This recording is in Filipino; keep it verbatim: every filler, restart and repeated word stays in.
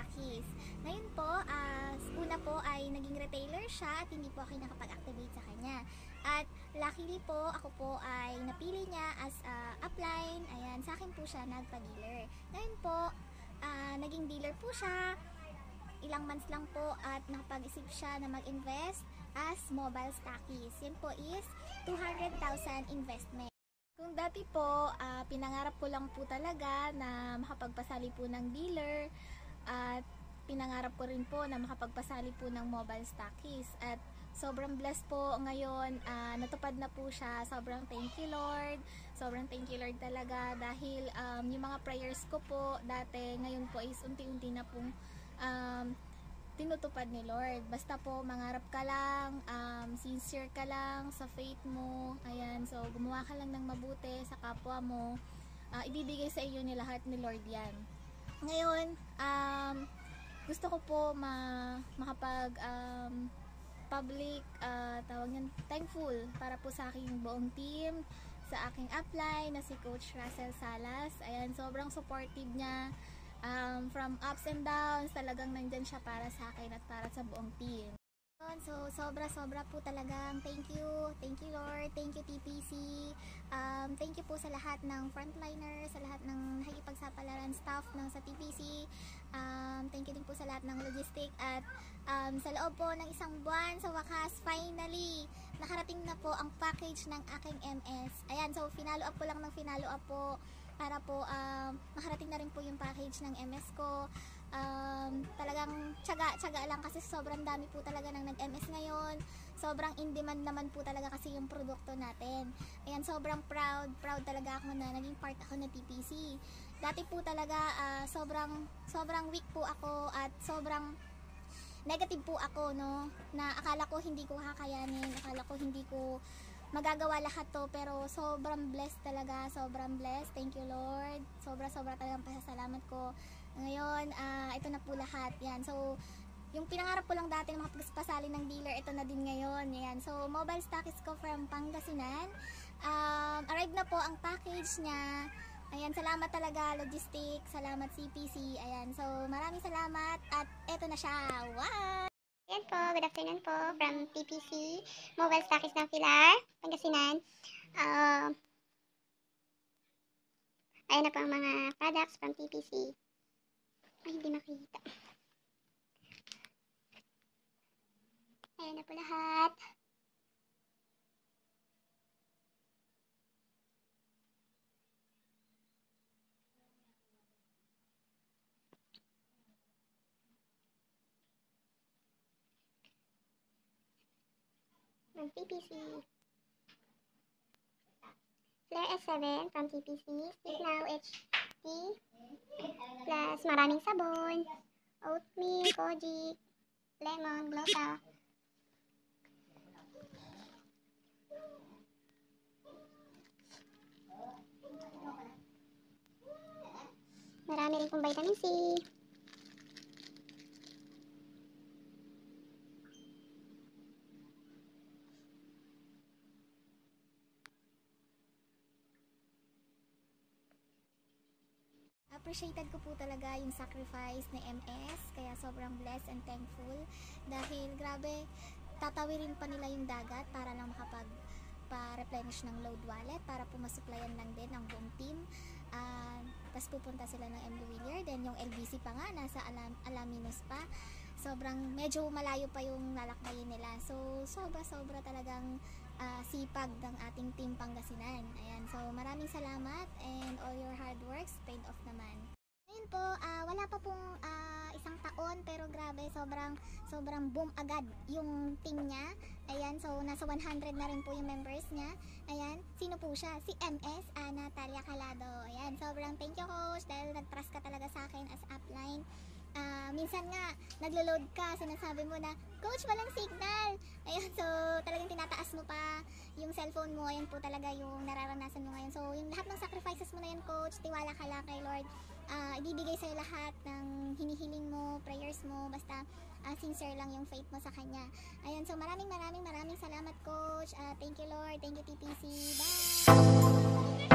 Stockies. Ngayon po, uh, una po ay naging retailer siya at hindi po ako nakapag-activate sa kanya. At luckily po, ako po ay napili niya as uh, upline. Ayan, sa akin po siya nagpa-dealer. Ngayon po, uh, naging dealer po siya. Ilang months lang po at nakapag-isip siya na mag-invest as mobile stockies. Yan po is two hundred thousand investment. Kung dati po, uh, pinangarap ko lang po talaga na makapagpasali po ng dealer at pinangarap ko rin po na makapagpasali po ng mobile stockies. At sobrang blessed po ngayon, uh, natupad na po siya. Sobrang thank you Lord. Sobrang thank you Lord talaga dahil um, yung mga prayers ko po dati, ngayon po is unti-unti na pong um, tinutupad ni Lord. Basta po mangarap ka lang, um, sincere ka lang sa faith mo. Ayan, so gumawa ka lang ng mabuti sa kapwa mo. Uh, ibibigay sa iyo ni lahat ni Lord yan. Ngayon, um, gusto ko po ma makapag um, public, uh, tawag yan, thankful para po sa aking buong team, sa aking upline na si Coach Russell Salas. Ayan, sobrang supportive niya. Um, from ups and downs, talagang nandyan siya para sa akin at para sa buong team. So, sobra-sobra po talagang thank you. Thank you Lord. Thank you T P C. Um, thank you po sa lahat ng frontliners, sa lahat ng nakikipagsapalaran staff ng sa T P C. Um, thank you din po sa lahat ng logistic at um, sa loob po ng isang buwan, sa wakas, finally, nakarating na po ang package ng aking M S. Ayan, so finalo up po lang ng finalo up po para po um, makarating na rin po yung package ng M S ko. Um, talagang tsaga-tsaga lang kasi sobrang dami po talaga ng nag-M S ngayon. Sobrang in demand naman po talaga kasi yung produkto natin. Ayan, sobrang proud, proud talaga ako na naging part ako ng T P C. Dati po talaga uh, sobrang, sobrang weak po ako at sobrang negative po ako, no? Na akala ko hindi ko kakayanin, akala ko hindi ko magagawa lahat to, pero sobrang blessed talaga, sobrang blessed. Thank you Lord. Sobra-sobra talagang pasasalamat ko. Ngayon, uh, ito na po lahat. Yan. So, yung pinangarap ko lang dati na makapagpasali ng dealer, ito na din ngayon. Yan. So, mobile stockies ko from Pangasinan. Um, arrive na po ang package niya. Ayan, salamat talaga logistics, salamat C P C. Ayan. So, maraming salamat at ito na siya. Wow! Ayan po, good afternoon po from T P C, Mobile Stockies ng Pilar, Pangasinan. Uh, ayan na po ang mga products from T P C. Ay, hindi makita. Ayan na po lahat. From T P C. Flare S seven from T P C. Speak Now H D. Plus maraming sabon. Oatmeal, Kojic, Lemon, Glossa. Marami rin pong vitamin C. Appreciated ko po talaga yung sacrifice ni M S, kaya sobrang blessed and thankful dahil grabe, tatawirin pa nila yung dagat para lang makapag pa-replenish ng load wallet para po masupplyan lang din ang buong team. Uh, Tapos pupunta sila ng M. Villar, then yung L B C pa nga nasa Alam Alaminos pa. Sobrang medyo malayo pa yung lalakbayin nila. So sobra-sobra talagang uh, sipag ng ating team Pangasinan. Ayan, so maraming salamat and all your hard works paid off naman. Ngayon po, uh, wala pa pong uh, isang taon pero grabe, sobrang sobrang boom agad yung team niya. Ayan, so nasa one hundred na rin po yung members niya. Ayan, sino po siya? Si M S, uh, Natalia Calado. Ayan, sobrang thank you coach dahil nag-trust ka talaga sa akin as upline. Uh, minsan nga, naglo-load ka, sinasabi mo na, coach, walang signal. Ayun, so talagang tinataas mo pa yung cellphone mo. Ayan po talaga yung nararanasan mo ngayon. So yung lahat ng sacrifices mo na yun, coach, tiwala ka lang kay Lord. Uh, ibibigay sa'yo lahat ng hinihiling mo, prayers mo, basta uh, sincere lang yung faith mo sa Kanya. Ayun, so maraming maraming maraming salamat, coach. Uh, thank you, Lord. Thank you, T P C. Bye!